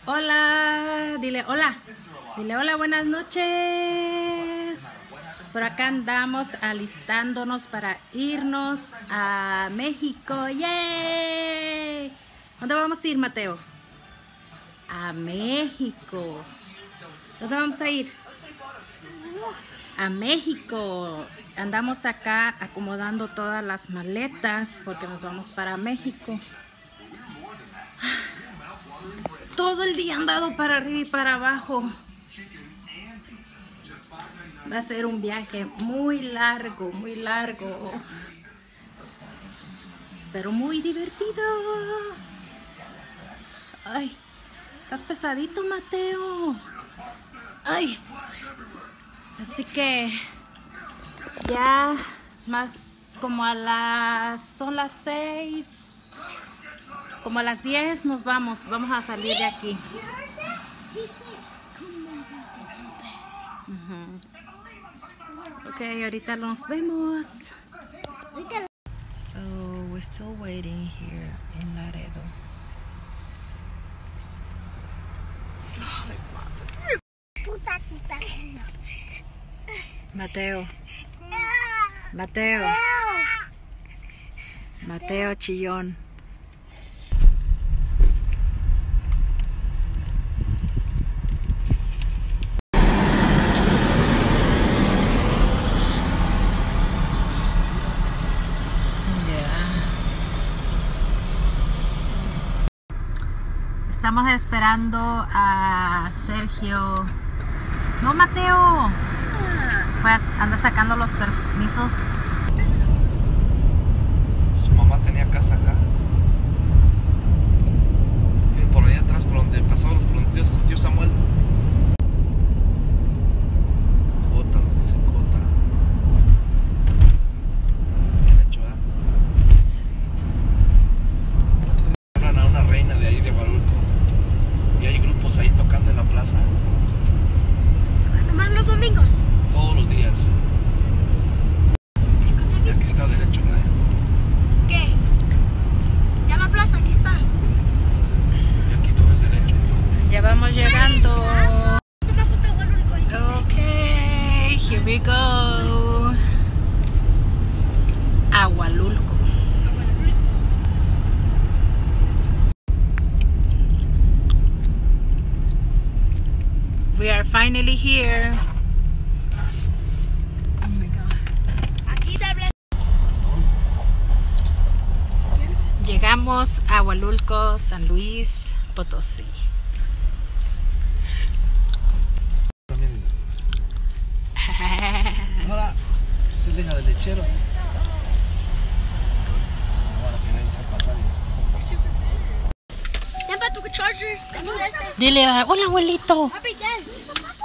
Hola, dile hola. Dile hola, buenas noches. Por acá andamos alistándonos para irnos a México. ¡Yay! ¿Dónde vamos a ir, Mateo? A México. ¿Dónde vamos a ir? A México. Andamos acá acomodando todas las maletas porque nos vamos para México. Todo el día han dado para arriba y para abajo. Va a ser un viaje muy largo, pero muy divertido. Ay, estás pesadito, Mateo. Ay, así que ya más como son las 6. Como a las 10 nos vamos a salir de aquí. Ok, ahorita nos vemos. So, we're still waiting here in Laredo. Mateo chillón. Estamos esperando a Sergio. No, Mateo. Pues anda sacando los permisos. Su mamá tenía casa acá. Por allá atrás, por donde pasaban los prometidos, tío Samuel. Jota, le dicen Jota. Bien hecho, ¿eh? Sí. Hablan a una reina de ahí de Hualulco. Y hay grupos ahí tocando en la plaza. ¿Nomás los domingos? Todos los días. Y aquí está derecho, ¿no? ¿Qué? Ya la plaza, aquí está. Y aquí todo es derecho. Ya vamos llegando. Ok, here we go. A Hualulco. We are finally here. Oh my God. Aquí se habla. Llegamos a Hualulco, San Luis Potosí. También. Ahora se deja de lechero. Ahora que vamos a pasar. Ya para tu charger. Dile, hola abuelito. Papi, ya.